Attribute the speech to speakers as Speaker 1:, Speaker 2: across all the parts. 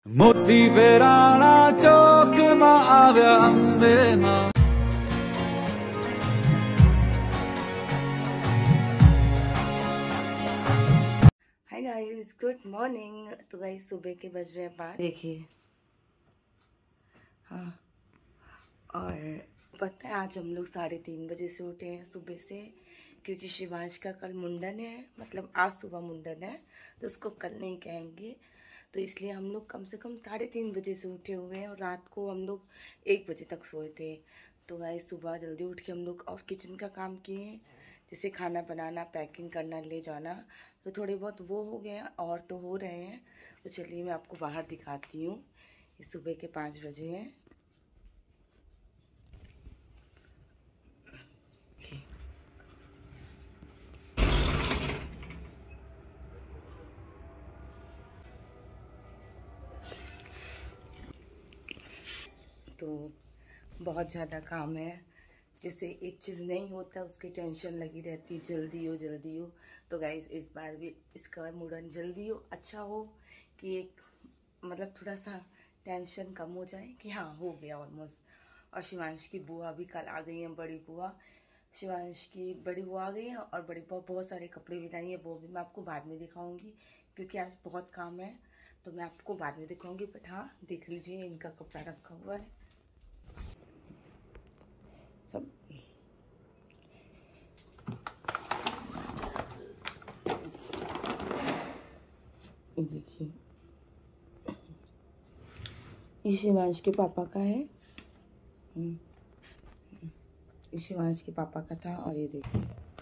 Speaker 1: मोती बेराणा चौक में आव्या अंबे मां।
Speaker 2: Hi guys, good morning. तो गाइस सुबह के बज रहे हैं 5। देखिए, हाँ, और पता है आज हम लोग 3:30 बजे से उठे हैं सुबह से, क्योंकि शिवांश का कल मुंडन है। मतलब आज सुबह मुंडन है तो उसको कल नहीं कहेंगे, तो इसलिए हम लोग कम से कम 3:30 बजे से उठे हुए हैं और रात को हम लोग 1 बजे तक सोए थे। तो गाइस सुबह जल्दी उठ के हम लोग और किचन का काम किए, जैसे खाना बनाना, पैकिंग करना, ले जाना, तो थोड़े बहुत वो हो गए और तो हो रहे हैं। तो चलिए मैं आपको बाहर दिखाती हूँ। ये सुबह के 5 बजे हैं। तो बहुत ज़्यादा काम है, जैसे एक चीज़ नहीं होता उसकी टेंशन लगी रहती, जल्दी हो जल्दी हो। तो गाइस इस बार भी इसका मुंडन जल्दी हो, अच्छा हो, कि एक मतलब थोड़ा सा टेंशन कम हो जाए कि हाँ हो गया ऑलमोस्ट। और शिवांश की बुआ भी कल आ गई हैं, बड़ी बुआ। शिवांश की बड़ी बुआ आ गई है और बड़ी बुआ बहुत सारे कपड़े भी लाई है, वो भी मैं आपको बाद में दिखाऊंगी, क्योंकि आज बहुत काम है तो मैं आपको बाद में दिखाऊंगी। बट हाँ देख लीजिए, इनका कपड़ा रखा हुआ है सब। देखिए, ये शिवांश के पापा का है। ये शिवांश के पापा का था। और ये देखिए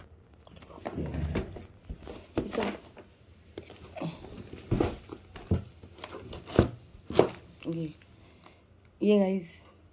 Speaker 2: ये गाइस,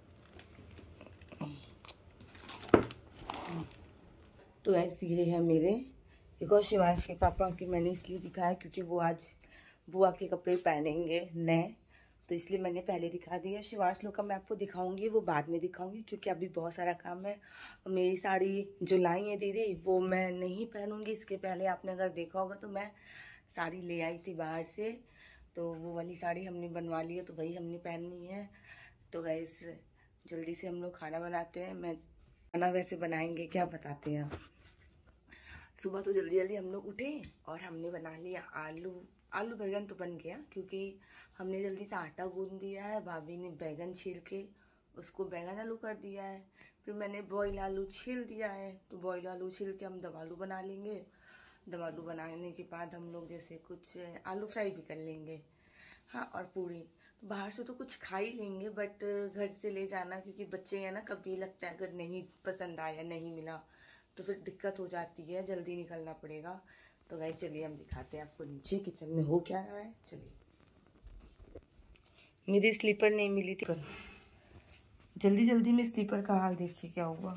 Speaker 2: तो ऐसे ये है मेरे। देखो शिवांश के पापा की मैंने इसलिए दिखाया क्योंकि वो आज बुआ के कपड़े पहनेंगे नए, तो इसलिए मैंने पहले दिखा दिया। शिवांश लोग का मैं आपको दिखाऊंगी, वो बाद में दिखाऊंगी, क्योंकि अभी बहुत सारा काम है। मेरी साड़ी जो लाई है दीदी, वो मैं नहीं पहनूंगी। इसके पहले आपने अगर देखा होगा तो मैं साड़ी ले आई थी बाहर से, तो वो वाली साड़ी हमने बनवा ली है, तो वही हमने पहननी है। तो गाइस जल्दी से हम लोग खाना बनाते हैं। मैं खाना वैसे बनाएंगे क्या बताते हैं। सुबह तो जल्दी जल्दी हम लोग उठे और हमने बना लिया आलू बैगन तो बन गया, क्योंकि हमने जल्दी से आटा गूंद दिया है। भाभी ने बैगन छील के उसको बैगन आलू कर दिया है, फिर मैंने बॉयल आलू छील दिया है। तो बॉयल आलू छील के हम दम आलू बना लेंगे। दम आलू बनाने के बाद हम लोग जैसे कुछ आलू फ्राई भी कर लेंगे, हाँ, और पूरी। तो बाहर से तो कुछ खा ही लेंगे, बट घर से ले जाना, क्योंकि बच्चे हैं ना, कभी लगता है अगर नहीं पसंद आया, नहीं मिला तो फिर दिक्कत हो जाती है, जल्दी निकलना पड़ेगा। तो गाइस चलिए हम दिखाते हैं आपको नीचे किचन में हो क्या रहा है। चलिए, मेरी स्लीपर नहीं मिली थी, पर जल्दी जल्दी में स्लीपर का हाल देखिए क्या हुआ।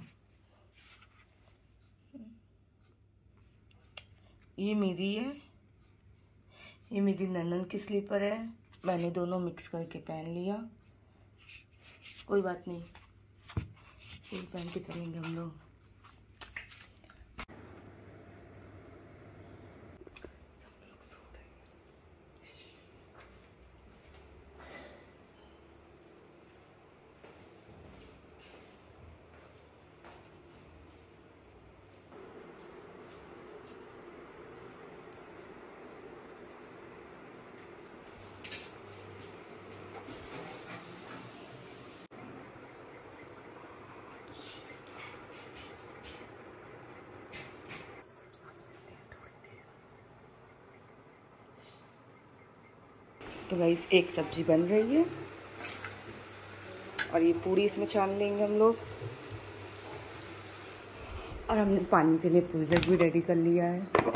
Speaker 2: ये मेरी है, ये मेरी ननद की स्लीपर है। मैंने दोनों मिक्स करके पहन लिया, कोई बात नहीं, ये पहन के चलेंगे हम लोग। तो गाइस एक सब्जी बन रही है और ये पूरी इसमें छान लेंगे हम लोग। और हमने पानी के लिए पूरी जग भी रेडी कर लिया है।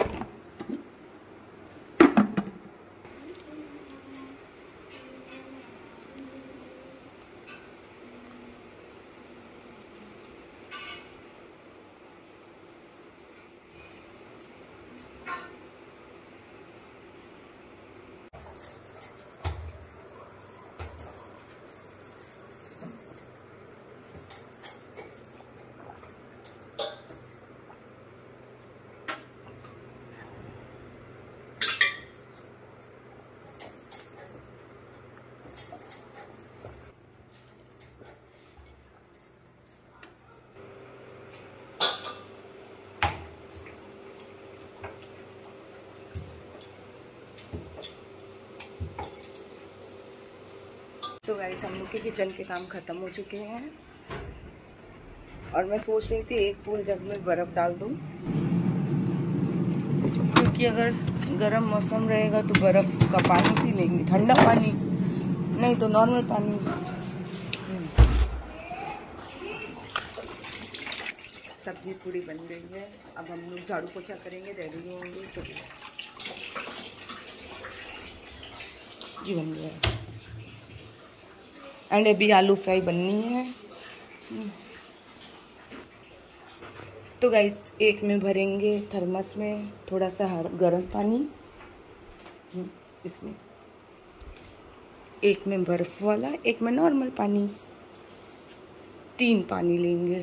Speaker 2: तो गाइस हम लोग के किचन के काम खत्म हो चुके हैं और मैं सोच रही थी एक फुल जग में बर्फ़ डाल दूँ, क्योंकि अगर गर्म मौसम रहेगा तो बर्फ़ का पानी पी लेंगे, ठंडा पानी नहीं तो नॉर्मल पानी। सब्जी पूरी बन गई है, अब हम लोग झाड़ू पोछा करेंगे, रेडी होंगे तो जी बन गया। एंड अभी आलू फ्राई बननी है। तो गाइस एक में भरेंगे थर्मस में थोड़ा सा गर्म पानी, इसमें एक में बर्फ वाला, एक में नॉर्मल पानी, 3 पानी लेंगे।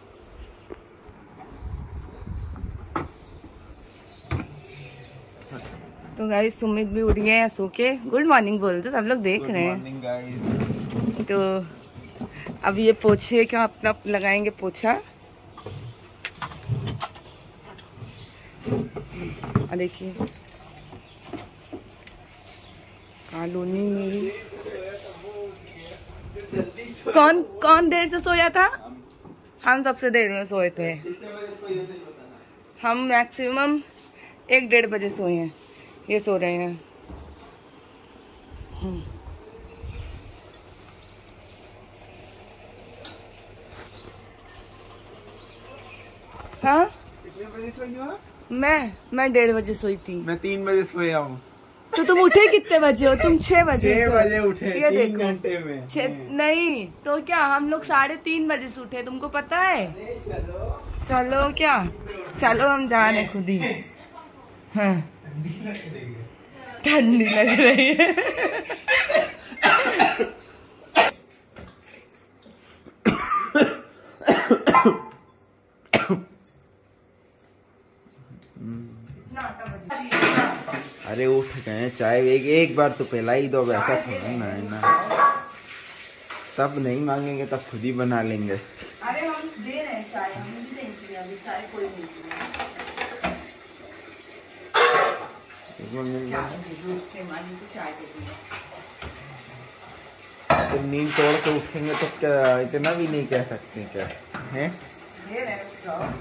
Speaker 2: तो गाइस सुमित भी उठ गए हैं सो के। गुड मॉर्निंग बोल दो, सब लोग देख रहे हैं। तो अब ये पोछे क्या अपना लगाएंगे पोछा। देखिए कॉलोनी मेरी। कौन देर से सोया था? हम सबसे देर में सोए थे। हम मैक्सिमम 1-1:30 बजे सोए हैं, ये सो रहे हैं। हाँ
Speaker 3: कितने बजे सोई हो?
Speaker 2: मैं 1:30 बजे सोई थी।
Speaker 3: मैं 3 बजे सोया हूँ।
Speaker 2: तो तुम उठे कितने बजे हो? तुम 6 बजे।
Speaker 3: 6 बजे उठे,
Speaker 2: ये
Speaker 3: 3 घंटे में।
Speaker 2: नहीं तो क्या, हम लोग 3:30 बजे से उठे, तुमको पता है? चलो क्या, चलो हम जा रहे खुद ही। हाँ ठंडी लग रही है।
Speaker 3: अरे उठ गए, चाय एक बार तो पिला ही दो, वैसा थोड़ा ना है ना। तब नहीं मांगेंगे तब खुद ही बना लेंगे।
Speaker 2: अरे हम दे रहे हैं चाय, हम नहीं देंगे अभी चाय, कोई नहीं।
Speaker 3: तो नींद तोड़ के उठेंगे तो क्या इतना भी नहीं कह सकते क्या हैं?
Speaker 2: दे रहे हैं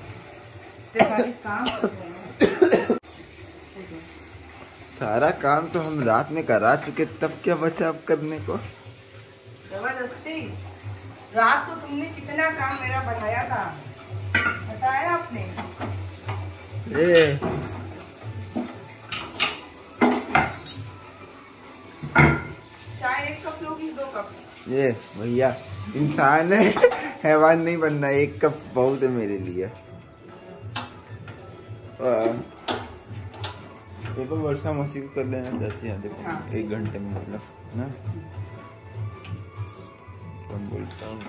Speaker 2: काम।
Speaker 3: सारा काम तो हम रात में करा चुके, तब क्या बचा अब करने को?
Speaker 2: जबरदस्ती रात को तुमने कितना काम मेरा बढ़ाया था, बताया आपने? चाय 1 कप लोगी, 2 कप?
Speaker 3: ये भैया इंसान है, हैवान नहीं बनना। 1 कप बहुत है मेरे लिए। देखो वर्षा मौसी को कर लेना चाहती है, देखो। हाँ। 1 घंटे में मतलब ना, कौन बोलता हूँ।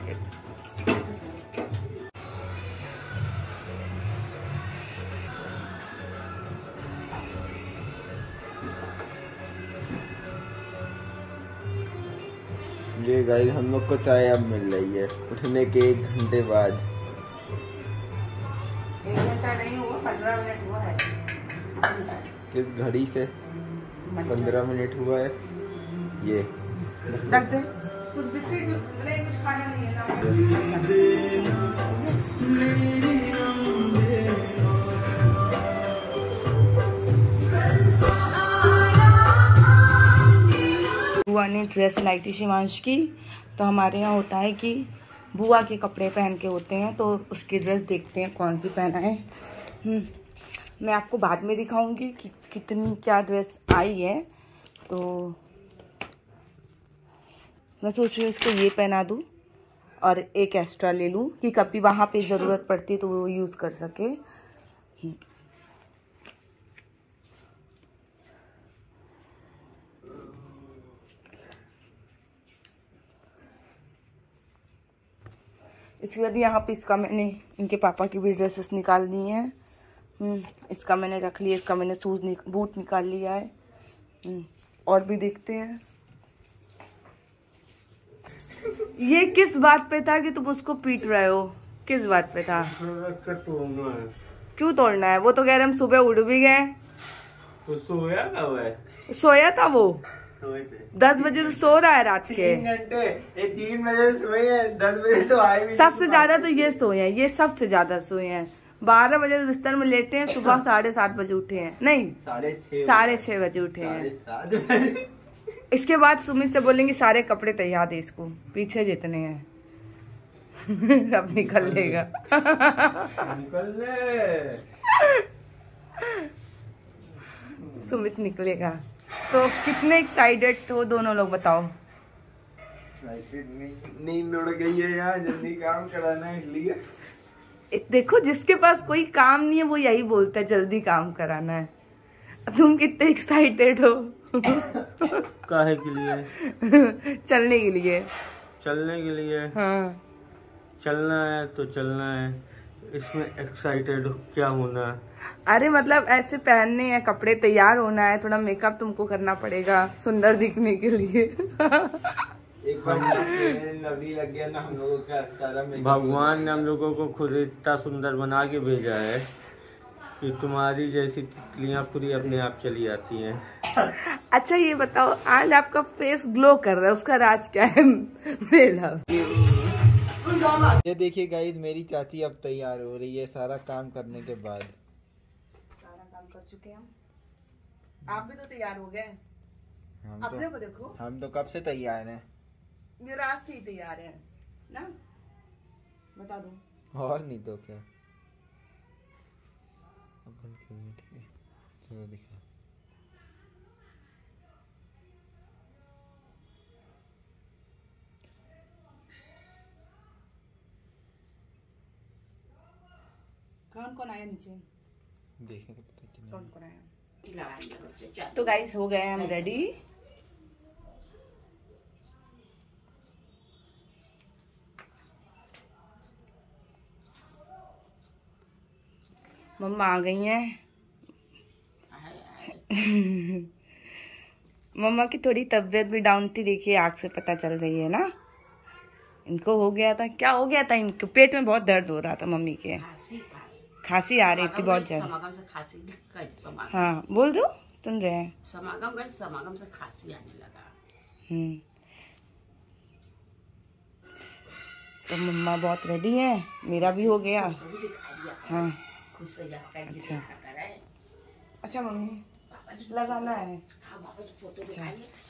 Speaker 3: ये गाइस हम लोग को चाय अब मिल रही है उठने के 1 घंटे बाद।
Speaker 2: 1 घंटा नहीं हुआ, 15 मिनट हुआ है।
Speaker 3: किस घड़ी से 15 मिनट हुआ है? ये
Speaker 2: रख दे, कुछ बिस्किट नहीं, कुछ खाना नहीं है ना। बुआ ने ड्रेस लाई थी शिवांश की, तो हमारे यहाँ होता है कि बुआ के कपड़े पहन के होते हैं, तो उसकी ड्रेस देखते हैं कौन सी पहना है। मैं आपको बाद में दिखाऊंगी कि कितनी क्या ड्रेस आई है। तो मैं सोच रही हूँ इसको ये पहना दूँ और एक एक्स्ट्रा ले लूँ कि कभी वहाँ पे ज़रूरत पड़ती है तो वो यूज़ कर सके। इसके बाद यहाँ पे इसका मैंने इनके पापा की भी ड्रेसेस निकाल दी हैं। इसका मैंने रख लिया, इसका मैंने बूट निकाल लिया है। और भी देखते हैं। ये किस बात पे था कि तुम उसको पीट रहे हो? किस बात पे था?
Speaker 1: तोड़ना है।
Speaker 2: क्यों तोड़ना है? वो तो कह रहे हम सुबह उठ भी गए।
Speaker 1: तो सोया कब है?
Speaker 2: सोया था वो। 10 बजे तो सो रहा है रात के।
Speaker 3: 3 घंटे, ये 3 बजे सोए हैं, 10 बजे तो आए भी।
Speaker 2: सबसे ज्यादा तो ये सोए हैं, ये सबसे ज्यादा सोए हैं। 12 बजे बिस्तर में लेटे हैं, सुबह 7:30 बजे उठे हैं, नहीं 6:30 बजे उठे हैं। इसके बाद सुमित से बोलेंगे सारे कपड़े तैयार दे इसको, पीछे जितने हैं अब निकल लेगा।
Speaker 3: निकल ले।
Speaker 2: सुमित निकलेगा। तो कितने एक्साइटेड हो दोनों लोग बताओ?
Speaker 3: नींद उड़ गई है यार, जल्दी काम कराना है इसलिए।
Speaker 2: देखो जिसके पास कोई काम नहीं है वो यही बोलता है जल्दी काम कराना है। तुम कितने एक्साइटेड हो?
Speaker 4: काहे के लिए?
Speaker 2: चलने के लिए।
Speaker 4: चलने के लिए?
Speaker 2: हाँ
Speaker 4: चलना है तो चलना है, इसमें एक्साइटेड क्या होना है?
Speaker 2: अरे मतलब ऐसे पहनने हैं कपड़े, तैयार होना है, थोड़ा मेकअप तुमको करना पड़ेगा सुंदर दिखने के लिए।
Speaker 3: एक बार लवली लग गया ना हम लोगों का सारा मेकअप।
Speaker 4: भगवान ने हम लोगों को खुद इतना सुंदर बना के भेजा है कि तुम्हारी जैसी तितलियां पूरी अपने आप चली आती हैं।
Speaker 2: अच्छा ये बताओ, आज आपका फेस ग्लो कर रहा है, उसका राज क्या है? मेरा
Speaker 3: ये देखिए गाइस, मेरी चाची अब तैयार हो रही है सारा काम करने के बाद।
Speaker 2: सारा काम कर चुके हैं हम। आप भी तो तैयार हो गए। अपने को देखो,
Speaker 3: हम तो कब से तैयार हैं।
Speaker 2: ये रात से ही तैयार है ना, बता दो।
Speaker 3: और नहीं तो क्या। अब बंद कर दो, ठीक है? चलो दिखा।
Speaker 2: कौन कौन आया नीचे
Speaker 3: देखें तो पता चलेगा
Speaker 2: कौन कौन आया। तो गाइस हो गए हम रेडी। मम्मा आ गई हैं। मम्मा की थोड़ी तबीयत भी डाउन थी, देखिए आँख से पता चल रही है ना। इनको हो गया था, क्या हो गया था? इनके पेट में बहुत दर्द हो रहा था मम्मी के, खांसी आ रही थी बहुत ज्यादा। हाँ बोल दो, सुन रहे हैं।
Speaker 5: समागम से खांसी आने लगा।
Speaker 2: तो मम्मा बहुत रेडी है, मेरा भी हो गया। हाँ अच्छा अच्छा मम्मी लगाना है। अच्छा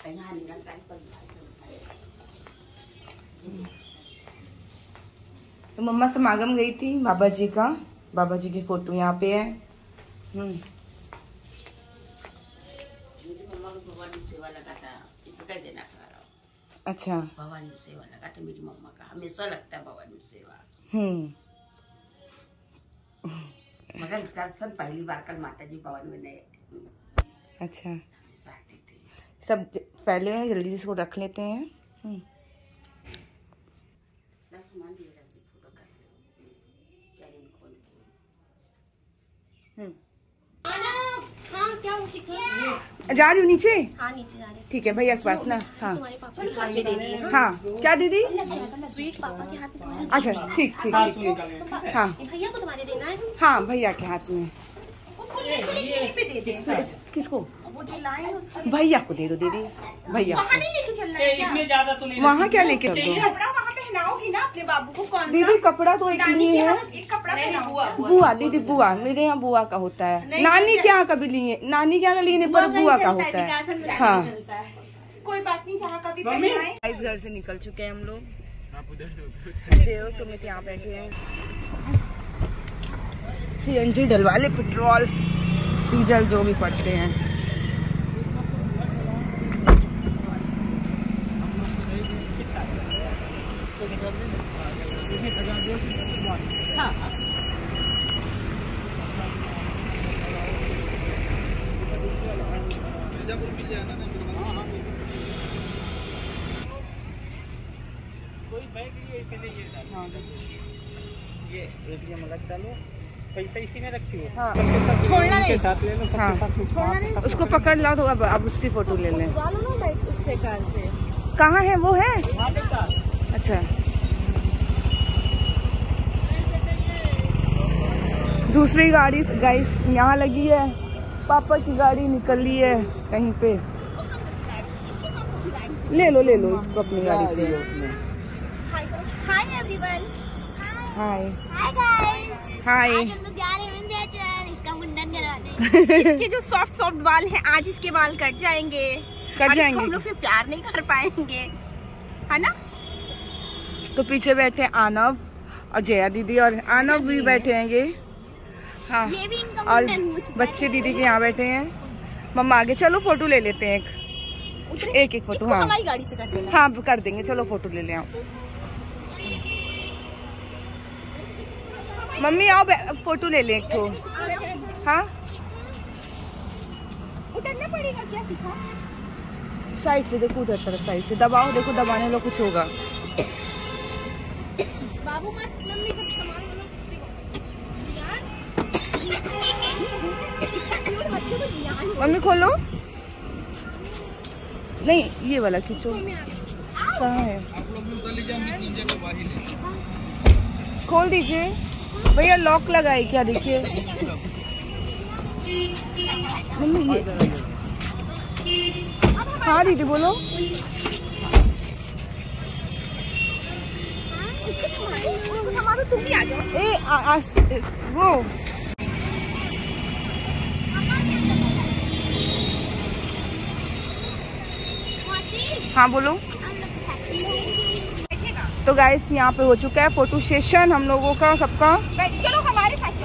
Speaker 2: तो मम्मा समागम गई थी बाबा जी का, बाबा जी की फोटो यहाँ पे है।
Speaker 5: मेरी मम्मा को भवानी सेवा लगा था, इसका देना खा रहा हूँ।
Speaker 2: अच्छा
Speaker 5: भवानी सेवा लगा था मेरी मम्मा का, हमेशा लगता है भवानी सेवा। मगर दर्शन पहली बार कल माता जी भवन में नहीं।
Speaker 2: अच्छा
Speaker 5: हमेशा आती थी।
Speaker 2: सब पहले जल्दी से इसको रख लेते हैं।
Speaker 5: सामान ले रखी, फोटो कर चैन खोल के।
Speaker 6: हाँ क्या हो शिखर?
Speaker 2: जा रही हूँ नीचे।
Speaker 6: हाँ नीचे जा रही।
Speaker 2: ठीक है भैया के पास ना। हाँ
Speaker 6: तुम्हारे पापा के हाथ में देनी है।
Speaker 2: हाँ क्या दीदी?
Speaker 6: स्वीट पापा के हाथ में तुम्हारे।
Speaker 2: अच्छा ठीक ठीक। हाँ
Speaker 6: भैया को तुम्हारे देना है।
Speaker 2: हाँ भैया के हाथ में।
Speaker 6: उसको यहीं पे दे दे।
Speaker 2: किसको?
Speaker 6: वो जो लाइन उसका
Speaker 2: भैया को दे दो दीदी। भैया
Speaker 6: वहाँ नहीं लेके चलना है क्या?
Speaker 4: इसमें ज्यादा तो नहीं।
Speaker 2: वहाँ क्या लेके दो
Speaker 6: कपड़ा वहाँ पहनाओगी ना अपने बाबू को? कौन
Speaker 2: दीदी? कपड़ा तो एक ही
Speaker 6: नानी के
Speaker 2: है।
Speaker 6: हाथ एक कपड़ा पहनाओ।
Speaker 2: बुआ दीदी, बुआ मेरे यहाँ बुआ का होता है। नानी के यहाँ कभी लिए, नानी के यहाँ लेने पर बुआ का होता है। हाँ
Speaker 6: कोई बात नहीं, जहाँ कभी पहनाए।
Speaker 2: इस घर से निकल चुके हैं हम लोग। देव सुमित यहाँ बैठे हैं। सीएनजी डलवा ले, पेट्रोल डीजल जो भी पड़ते हैं।
Speaker 4: ये ATM अलग डालो, पैसा इसी में रखी हो।
Speaker 2: हाँ
Speaker 6: छोड़ना नहीं।
Speaker 4: साथ ले लो,
Speaker 2: हाँ
Speaker 6: छोड़ना नहीं।
Speaker 2: उसको पकड़ ला तो अब उसकी फोटो ले लें।
Speaker 6: लो ना बाइक उससे कार से।
Speaker 2: कहाँ है वो? है अच्छा। दूसरी गाड़ी गाइस यहाँ लगी है, पापा की गाड़ी निकल ली है कहीं पे। ले लो इसको अपनी गाड़ी पे।
Speaker 6: Hi everyone.
Speaker 2: Hi
Speaker 6: hi guys.
Speaker 2: Hi.
Speaker 6: आज हम लोग जा रहे हैं विंध्याचल इसका मुंडन कराने। इसके जो सॉफ्ट बाल हैं आज इसके बाल कट जाएंगे। हम लोग फिर प्यार नहीं कर पाएंगे, है ना?
Speaker 2: तो पीछे बैठे आनव और जया दीदी और आनव भी बैठे हैं ये। हाँ,
Speaker 6: ये भी इनका
Speaker 2: और
Speaker 6: मुंडन हो चुका है।
Speaker 2: बच्चे दीदी के यहाँ बैठे हैं। मम्मा आगे चलो फोटो ले लेते हैं एक फोटो।
Speaker 6: इसको
Speaker 2: हाँ
Speaker 6: हमारी गाड़ी से कर देना।
Speaker 2: हाँ कर देंगे, चलो फोटो ले ले आओ। मम्मी आओ फोटो ले ले एक तो। हाँ
Speaker 6: उतरना पड़ेगा क्या? सिखा
Speaker 2: साइड से देखो, उधर तरफ साइड से दबाओ, देखो दबाने लो कुछ होगा।
Speaker 6: बाबू मत, मम्मी का सामान
Speaker 2: मम्मी खोलो, नहीं ये वाला खींचो। कहाँ है? खोल दीजिए भैया, लॉक लगा है क्या? देखिए मम्मी ये। हाँ दीदी बोलो।
Speaker 6: तुम भी आ जाओ।
Speaker 2: वो हाँ बोलो। तो गाइस यहाँ पे हो चुका है फोटो सेशन हम लोगों का सबका।
Speaker 6: चलो हमारे साथ